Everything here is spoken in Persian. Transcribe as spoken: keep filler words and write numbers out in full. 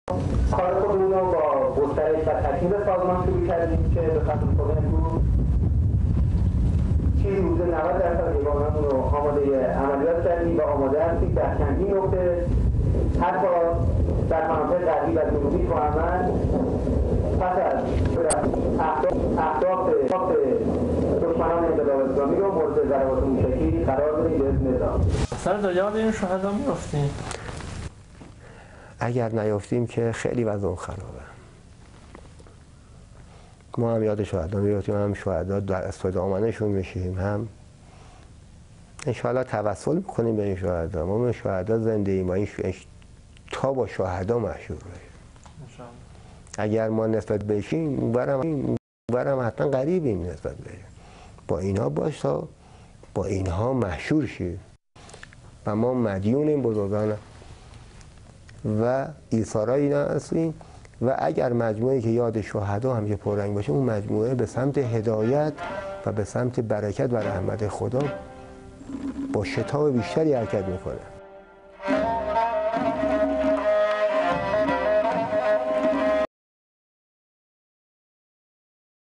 کار خودمون رو با گسترش و تکمیل سازمان شروع کردیم که به خاطر خود امروز چیزی حدود نود درصد یگانه‌مون رو آماده عملیات کردیم و آماده هستیم در چندین نقطه حتی در مناطق غربی و جنوبی کارمند پس از اهداف دشمنان انقلاب اسلامی رو مورد ضربات موشکی قرار بدیم باذن الله. سر در یاد این شهدا میافتیم؟ اگر نیافتیم که خیلی وضع خرابه. ما هم یاد شهدا میافتیم، هم شهدا در اسم دامنشون میشیم، هم انشاءالله توسل میکنیم به این شهدا. ما به شهدا زنده ایم، با این تا با شهدا مشهور بشیم. اگر ما نسبت بشیم اونورم اونورم حتما قریبیم نسبت بشیم، با اینها باش تا با اینها مشهور شیم و ما مدیون این بزرگان و ایثارای اینا هستیم. و اگر مجموعه که یاد شهدا هم که پررنگ باشه، اون مجموعه به سمت هدایت و به سمت برکت و رحمت خدا با شتاب بیشتری حرکت میکنه.